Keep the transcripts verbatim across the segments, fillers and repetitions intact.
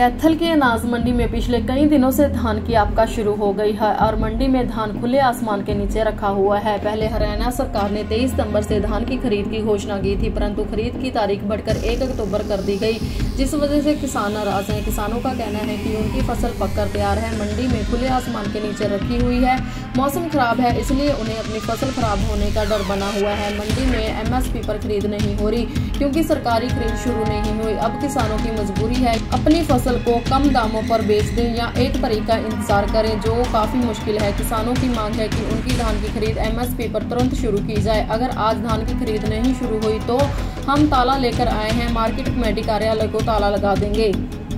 कैथल की अनाज मंडी में पिछले कई दिनों से धान की आपका शुरू हो गई है और मंडी में धान खुले आसमान के नीचे रखा हुआ है। पहले हरियाणा सरकार ने तेईस सितंबर से धान की खरीद की घोषणा की थी, परंतु खरीद की तारीख बढ़कर एक अक्टूबर कर दी गई, जिस वजह से किसान नाराज हैं। किसानों का कहना है कि उनकी फसल पककर तैयार है, मंडी में खुले आसमान के नीचे रखी हुई है, मौसम खराब है इसलिए उन्हें अपनी फसल खराब होने का डर बना हुआ है। मंडी में एम एस पी पर खरीद नहीं हो रही क्योंकि सरकारी खरीद शुरू नहीं हुई। अब किसानों की मजबूरी है अपनी फसल को कम दामों पर बेच दें या एक तारीख का इंतजार करें, जो काफी मुश्किल है। किसानों की मांग है कि उनकी धान की खरीद एम एस पी पर तुरंत शुरू की जाए। अगर आज धान की खरीद नहीं शुरू हुई तो हम ताला लेकर आए हैं, मार्केट कमेटी कार्यालय को ताला लगा देंगे।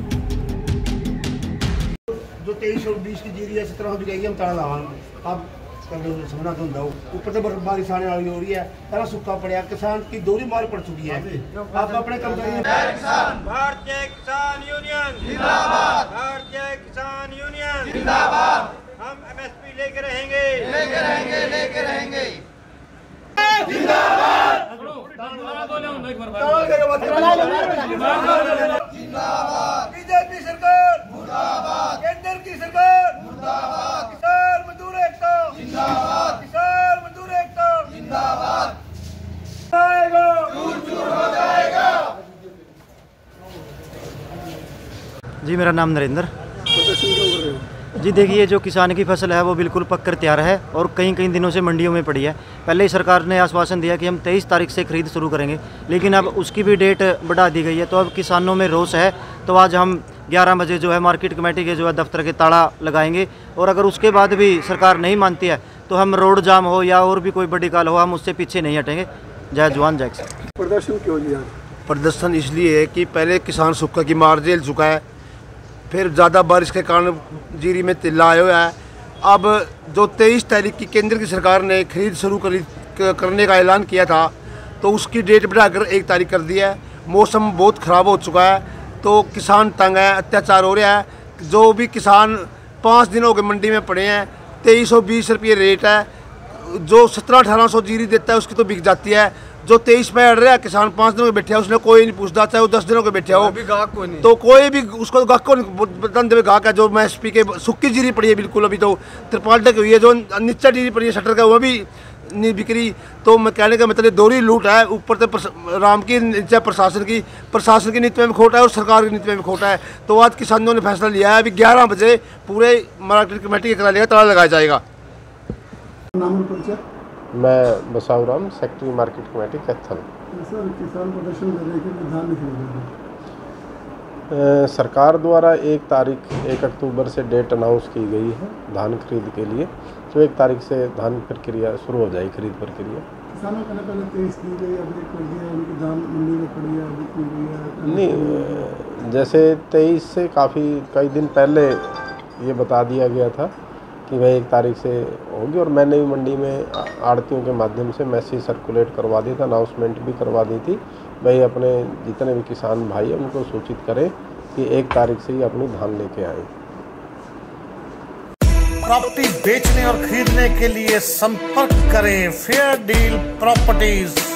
जो तेईस और बीस की जीरी है सत्रह हो जाएगी, हम ताला लगाएंगे। अब समझना तो होता ऊपर से बारिश आने वाली हो रही है, सारा सूखा पड़ा, किसान की दोहरी मार पड़ चुकी है। आप अपने काम करिए। भारतीय किसान यूनियन जिंदाबाद, भारतीय किसान यूनियन जिंदाबाद। हम एम एस पी लेके रहेंगे, लेके रहेंगे, लेके रहेंगे जिंदाबाद। बीजेपी सरकार मुर्दाबाद, केंद्र की सरकार मुर्दाबाद, किसान मजदूर एकता जिंदाबाद, किसान मजदूर एकता जिंदाबाद। चूर चूर हो जाएगा। जी मेरा नाम नरेंद्र। जी देखिए, जो किसान की फसल है वो बिल्कुल पककर तैयार है और कई कई दिनों से मंडियों में पड़ी है। पहले ही सरकार ने आश्वासन दिया कि हम तेईस तारीख से खरीद शुरू करेंगे, लेकिन अब उसकी भी डेट बढ़ा दी गई है। तो अब किसानों में रोष है, तो आज हम ग्यारह बजे जो है मार्केट कमेटी के जो है दफ्तर के ताला लगाएंगे और अगर उसके बाद भी सरकार नहीं मानती है तो हम रोड जाम हो या और भी कोई बड़ी काल हो, हम उससे पीछे नहीं हटेंगे। जय जवान जय किसान। प्रदर्शन क्यों लिया? प्रदर्शन इसलिए है कि पहले किसान सूखा की मार झेल चुका है, फिर ज़्यादा बारिश के कारण जीरी में तिल्ला आया हुआ है। अब जो तेईस तारीख की केंद्र की सरकार ने खरीद शुरू करने का ऐलान किया था, तो उसकी डेट बढ़ाकर एक तारीख कर दी है। मौसम बहुत ख़राब हो चुका है, तो किसान तंग है, अत्याचार हो रहा है। जो भी किसान पाँच दिनों के मंडी में पड़े हैं, तेईस सौ बीस रुपये रेट है। जो सत्रह अठारह सौ जीरी देता है उसकी तो बिक जाती है। जो तेईस पे अड़ रहा है किसान पाँच दिनों के बैठे है, उसने कोई नहीं पूछता, चाहे वो दस दिनों के बैठे हो को नहीं। तो कोई भी उसको गाहक को बतन देवे गाहक है। जो एम एस पी के सूखी जीरी पड़ी है बिल्कुल, अभी तो तिरपाल ढकी हुई है। जो नीचा जीरी पड़ी है शटर का, वो भी नहीं बिक रही। तो मैं कहने का मतलब दोहरी लूट है। ऊपर से राम की नीचे प्रशासन की प्रशासन की नीति में भी खोटा है और सरकार की नीति में भी खोटा है। तो आज किसानों ने फैसला लिया है, अभी ग्यारह बजे पूरे मार्केट कमेटी के कार्यालय का ताला लगाया जाएगा। मैं Basau Ram, secretary market committee Kaithal. Sir, किसान प्रदर्शन कर रहे हैं कि धान नहीं खरीदेंगे। सरकार द्वारा एक तारीख एक अक्टूबर से डेट अनाउंस की गई है धान खरीद के लिए, तो एक तारीख से धान प्रक्रिया शुरू हो जाएगी, खरीद प्रक्रिया। किसानों का पहले तेईस दी गई, अब एक कर दिया, उनकी धान मंडी में पड़ी है, बिक नहीं गई है। नहीं, जैसे तेईस से काफ़ी कई दिन पहले ये बता दिया गया था कि भाई एक तारीख से होगी, और मैंने भी मंडी में आड़तियों के माध्यम से मैसेज सर्कुलेट करवा दिया था, अनाउंसमेंट भी करवा दी थी। भाई अपने जितने भी किसान भाई हैं उनको सूचित करें कि एक तारीख से ही अपनी धान लेके आए। प्रॉपर्टी बेचने और खरीदने के लिए संपर्क करें फेयर डील प्रॉपर्टीज।